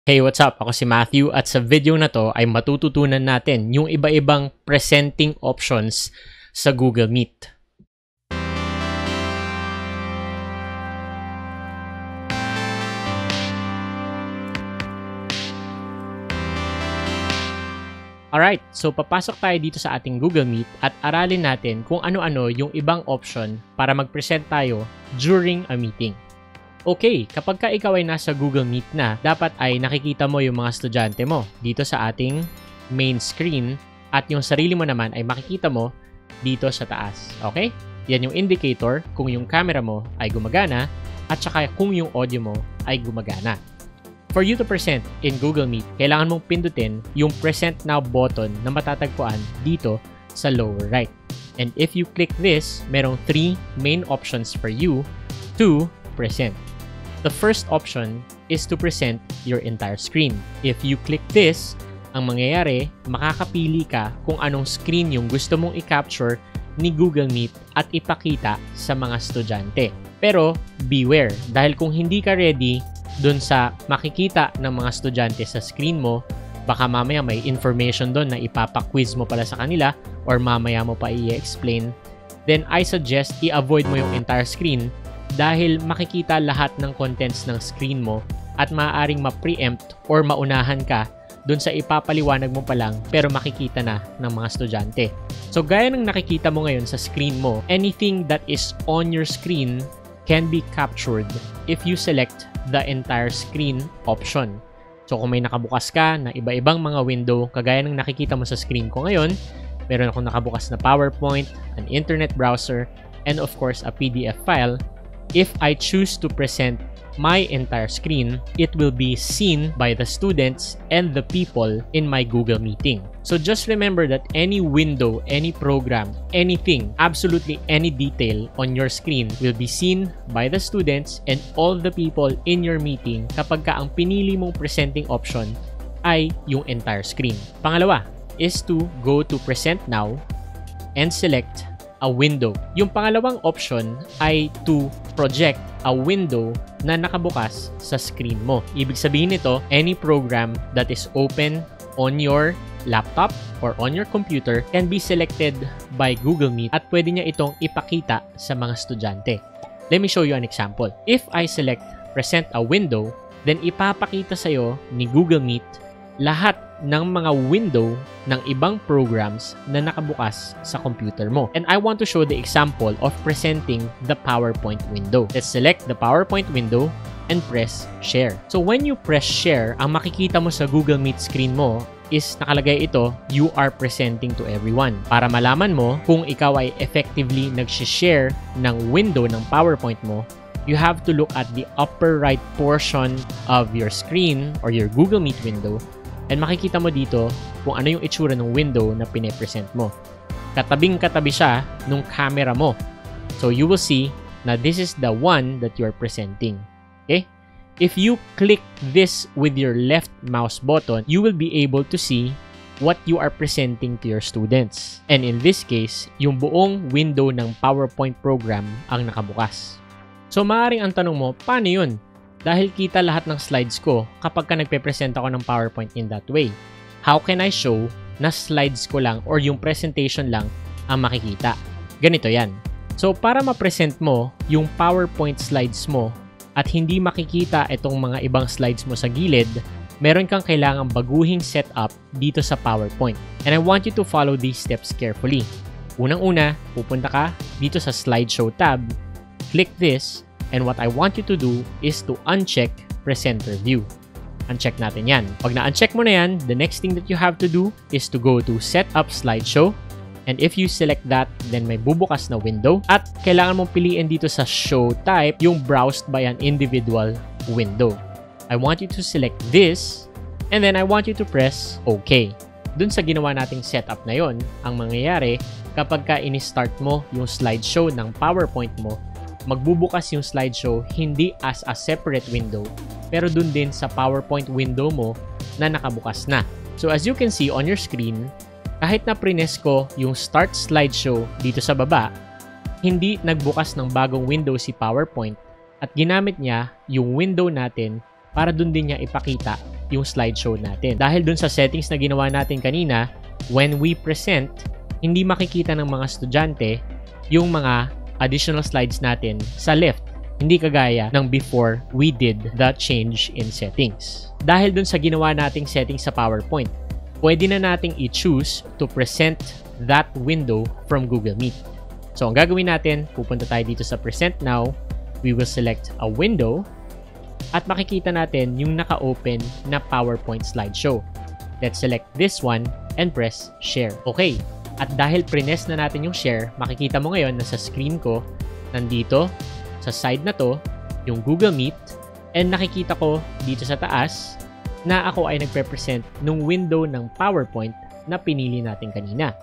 Hey, what's up? Ako si Matthew at sa video na to ay matututunan natin yung iba-ibang presenting options sa Google Meet. Alright, so papasok tayo dito sa ating Google Meet at aralin natin kung ano-ano yung ibang option para mag-present tayo during a meeting. Okay, kapag ka ikaw ay nasa Google Meet na, dapat ay nakikita mo yung mga estudyante mo dito sa ating main screen at yung sarili mo naman ay makikita mo dito sa taas. Okay? Yan yung indicator kung yung camera mo ay gumagana at saka kung yung audio mo ay gumagana. For you to present in Google Meet, kailangan mong pindutin yung Present Now button na matatagpuan dito sa lower right. And if you click this, merong 3 main options for you to present. The first option is to present your entire screen. If you click this, ang mangyayari, makakapili ka kung anong screen yung gusto mong i-capture ni Google Meet at ipakita sa mga estudyante. Pero beware, dahil kung hindi ka ready dun sa makikita ng mga estudyante sa screen mo, baka mamaya may information doon na ipapa-quiz mo pala sa kanila or mamaya mo pa i-explain, then I suggest i-avoid mo yung entire screen dahil makikita lahat ng contents ng screen mo at maaaring ma-preempt or maunahan ka dun sa ipapaliwanag mo pa lang pero makikita na ng mga estudyante. So gaya ng nakikita mo ngayon sa screen mo, anything that is on your screen can be captured if you select the entire screen option. So kung may nakabukas ka na iba-ibang mga window kagaya ng nakikita mo sa screen ko ngayon, meron akong nakabukas na PowerPoint, an internet browser, and of course a PDF file. If I choose to present my entire screen, it will be seen by the students and the people in my Google meeting. So just remember that any window, any program, anything, absolutely any detail on your screen will be seen by the students and all the people in your meeting kapag ka ang pinili mong presenting option ay yung entire screen. Pangalawa is to go to Present Now and select a window. Yung pangalawang option ay to project a window na nakabukas sa screen mo. Ibig sabihin nito, any program that is open on your laptop or on your computer can be selected by Google Meet at pwede niya itong ipakita sa mga estudyante. Let me show you an example. If I select present a window, then ipapakita sa'yo ni Google Meet lahat ng mga window ng ibang programs na nakabukas sa computer mo. And I want to show the example of presenting the PowerPoint window. Let's select the PowerPoint window and press share. So when you press share, ang makikita mo sa Google Meet screen mo is nakalagay ito, you are presenting to everyone. Para malaman mo kung ikaw ay effectively nag-share ng window ng PowerPoint mo, you have to look at the upper right portion of your screen or your Google Meet window and makikita mo dito kung ano yung itsura ng window na pine-present mo. Katabing-katabi siya nung camera mo. So you will see na this is the one that you are presenting. Okay? If you click this with your left mouse button, you will be able to see what you are presenting to your students. And in this case, yung buong window ng PowerPoint program ang nakabukas. So maaaring ang tanong mo, paano yun? Dahil kita lahat ng slides ko kapag ka nagpe-present ako ng PowerPoint in that way. How can I show na slides ko lang or yung presentation lang ang makikita? Ganito yan. So para ma-present mo yung PowerPoint slides mo at hindi makikita itong mga ibang slides mo sa gilid, meron kang kailangang baguhing setup dito sa PowerPoint. And I want you to follow these steps carefully. Unang-una, pupunta ka dito sa Slideshow tab, click this, and what I want you to do is to uncheck Presenter View. Uncheck natin yan. Pag na-uncheck mo na yan, the next thing that you have to do is to go to Set Up Slideshow. And if you select that, then may bubukas na window. At kailangan mong piliin dito sa Show Type yung browsed by an individual window. I want you to select this, and then I want you to press OK. Dun sa ginawa nating setup na yon, ang mangyayari kapag ka ini-start mo yung slideshow ng PowerPoint mo, magbubukas yung slideshow hindi as a separate window pero dun din sa PowerPoint window mo na nakabukas na. So as you can see on your screen, kahit na prines ko yung start slideshow dito sa baba, hindi nagbukas ng bagong window si PowerPoint at ginamit niya yung window natin para dun din niya ipakita yung slideshow natin. Dahil dun sa settings na ginawa natin kanina, when we present, hindi makikita ng mga estudyante yung mga additional slides natin sa left. Hindi kagaya ng before we did the change in settings. Dahil dun sa ginawa nating settings sa PowerPoint, pwede na nating i-choose to present that window from Google Meet. So, ang gagawin natin, pupunta tayo dito sa Present Now. We will select a window at makikita natin yung naka-open na PowerPoint slideshow. Let's select this one and press Share. Okay. At dahil prines na natin yung share, makikita mo ngayon na sa screen ko, nandito, sa side na to, yung Google Meet, and nakikita ko dito sa taas na ako ay nagpe-present nung window ng PowerPoint na pinili natin kanina.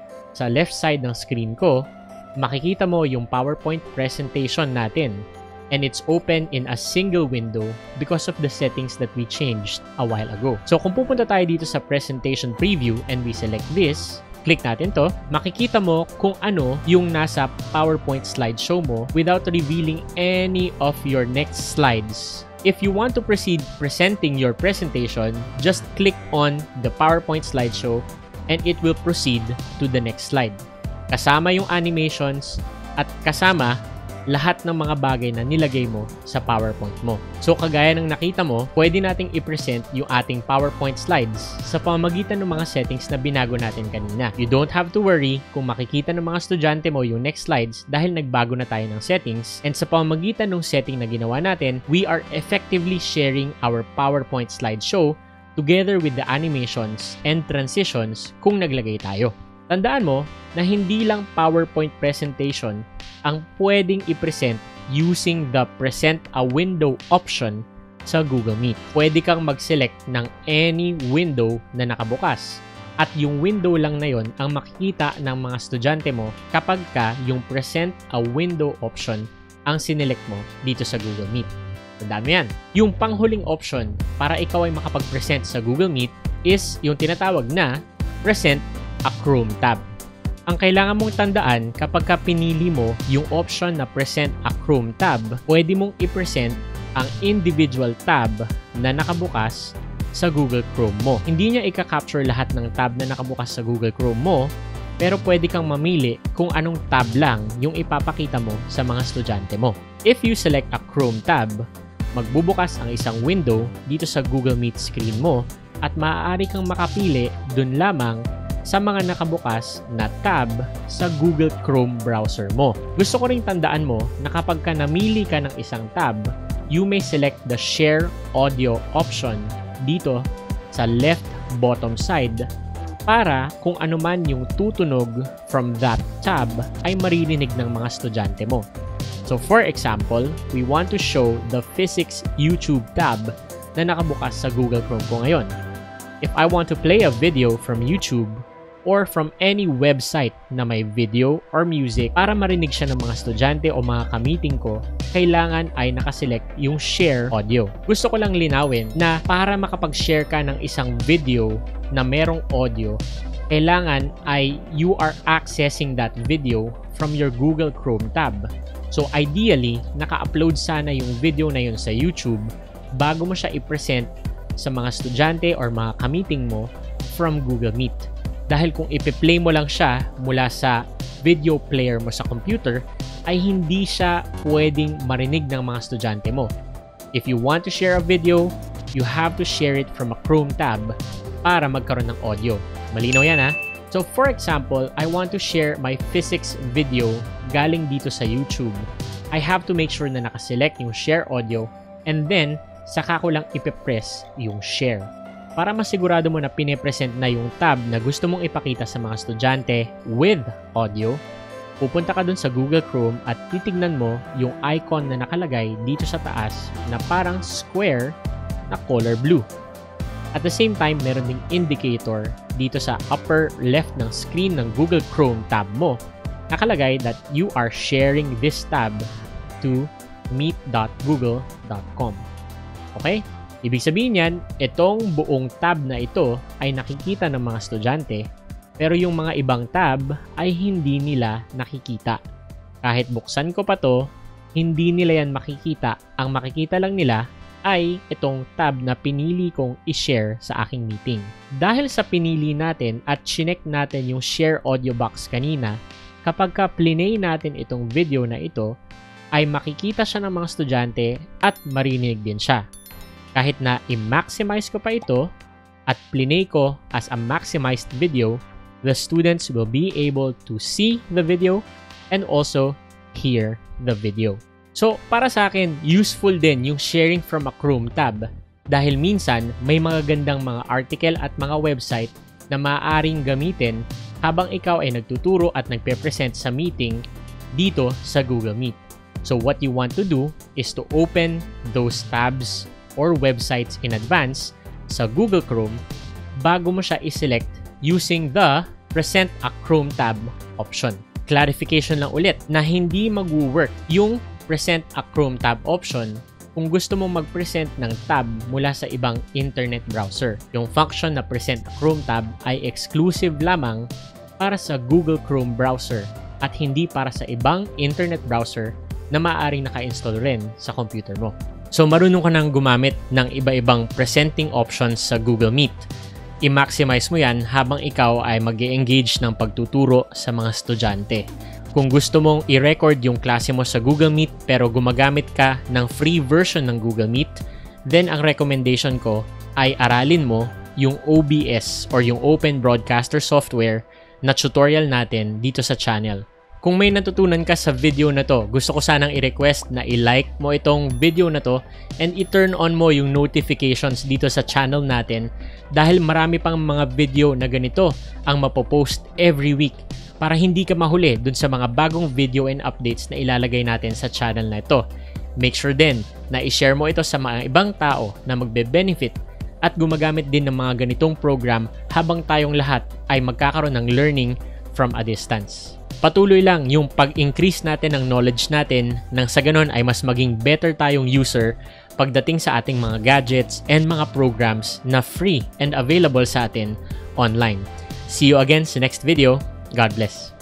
Sa left side ng screen ko, makikita mo yung PowerPoint presentation natin, and it's open in a single window because of the settings that we changed a while ago. So kung pupunta tayo dito sa Presentation Preview and we select this, click natin to, makikita mo kung ano yung nasa PowerPoint slideshow mo without revealing any of your next slides. If you want to proceed presenting your presentation, just click on the PowerPoint slideshow and it will proceed to the next slide. Kasama yung animations at kasama lahat ng mga bagay na nilagay mo sa PowerPoint mo. So kagaya ng nakita mo, pwede nating i-present yung ating PowerPoint slides sa pamamagitan ng mga settings na binago natin kanina. You don't have to worry kung makikita ng mga estudyante mo yung next slides dahil nagbago na tayo ng settings, and sa pamamagitan ng setting na ginawa natin, we are effectively sharing our PowerPoint slideshow together with the animations and transitions kung naglagay tayo. Tandaan mo na hindi lang PowerPoint presentation ang pwedeng i-present using the Present a Window option sa Google Meet. Pwede kang mag-select ng any window na nakabukas. At yung window lang na yon ang makikita ng mga estudyante mo kapag ka yung Present a Window option ang sinelect mo dito sa Google Meet. Tandaan mo yan. Yung panghuling option para ikaw ay makapag-present sa Google Meet is yung tinatawag na Present a Chrome tab. Ang kailangan mong tandaan kapag ka pinili mo yung option na Present a Chrome tab, pwede mong i-present ang individual tab na nakabukas sa Google Chrome mo. Hindi niya i-capture lahat ng tab na nakabukas sa Google Chrome mo, pero pwede kang mamili kung anong tab lang yung ipapakita mo sa mga estudyante mo. If you select a Chrome tab, magbubukas ang isang window dito sa Google Meet screen mo at maaari kang makapili dun lamang sa mga nakabukas na tab sa Google Chrome browser mo. Gusto ko ring tandaan mo na kapag ka namili ka ng isang tab, you may select the Share Audio option dito sa left bottom side para kung ano man yung tutunog from that tab ay maririnig ng mga estudyante mo. So for example, we want to show the Physics YouTube tab na nakabukas sa Google Chrome ko ngayon. If I want to play a video from YouTube or from any website na may video or music para marinig siya ng mga estudyante o mga ka-meeting ko, kailangan ay nakaselect yung Share Audio. Gusto ko lang linawin na para makapag-share ka ng isang video na merong audio, kailangan ay you are accessing that video from your Google Chrome tab. So ideally, naka-upload sana yung video na yun sa YouTube bago mo siya i-present sa mga estudyante or mga ka-meeting mo from Google Meet. Dahil kung ipi-play mo lang siya mula sa video player mo sa computer, ay hindi siya pwedeng marinig ng mga estudyante mo. If you want to share a video, you have to share it from a Chrome tab para magkaroon ng audio. Malinaw yan ha? So for example, I want to share my physics video galing dito sa YouTube. I have to make sure na nakaselect yung Share Audio and then saka ko lang ipipress yung Share. Para masigurado mo na pinipresent na yung tab na gusto mong ipakita sa mga estudyante with audio, pupunta ka dun sa Google Chrome at titignan mo yung icon na nakalagay dito sa taas na parang square na color blue. At the same time, meron ding indicator dito sa upper left ng screen ng Google Chrome tab mo. Nakalagay that you are sharing this tab to meet.google.com. Okay? Ibig sabihin yan, itong buong tab na ito ay nakikita ng mga estudyante, pero yung mga ibang tab ay hindi nila nakikita. Kahit buksan ko pa to, hindi nila yan makikita. Ang makikita lang nila ay itong tab na pinili kong i-share sa aking meeting. Dahil sa pinili natin at chinek natin yung share audio box kanina, kapag ka-play natin itong video na ito, ay makikita siya ng mga estudyante at marinig din siya. Kahit na i-maximize ko pa ito at play ko as a maximized video, the students will be able to see the video and also hear the video. So, para sa akin, useful din yung sharing from a Chrome tab dahil minsan may mga gandang mga article at mga website na maaaring gamitin habang ikaw ay nagtuturo at nagpe-present sa meeting dito sa Google Meet. So, what you want to do is to open those tabs or websites in advance sa Google Chrome bago mo siya i-select using the Present a Chrome tab option. Clarification lang ulit na hindi mag-work yung Present a Chrome tab option kung gusto mong mag-present ng tab mula sa ibang internet browser. Yung function na Present a Chrome tab ay exclusive lamang para sa Google Chrome browser at hindi para sa ibang internet browser na maaaring naka-install rin sa computer mo. So marunong ka nang gumamit ng iba-ibang presenting options sa Google Meet. I-maximize mo yan habang ikaw ay mag-e-engage ng pagtuturo sa mga estudyante. Kung gusto mong i-record yung klase mo sa Google Meet pero gumagamit ka ng free version ng Google Meet, then ang recommendation ko ay aralin mo yung OBS or yung Open Broadcaster software na tutorial natin dito sa channel. Kung may natutunan ka sa video na to, gusto ko sanang i-request na i-like mo itong video na to and i-turn on mo yung notifications dito sa channel natin dahil marami pang mga video na ganito ang mapopost every week para hindi ka mahuli dun sa mga bagong video and updates na ilalagay natin sa channel na ito. Make sure din na i-share mo ito sa mga ibang tao na magbe-benefit at gumagamit din ng mga ganitong program habang tayong lahat ay magkakaroon ng learning from a distance. Patuloy lang yung pag-increase natin ng knowledge natin nang sa ganon ay mas maging better tayong user pagdating sa ating mga gadgets and mga programs na free and available sa atin online. See you again sa next video. God bless.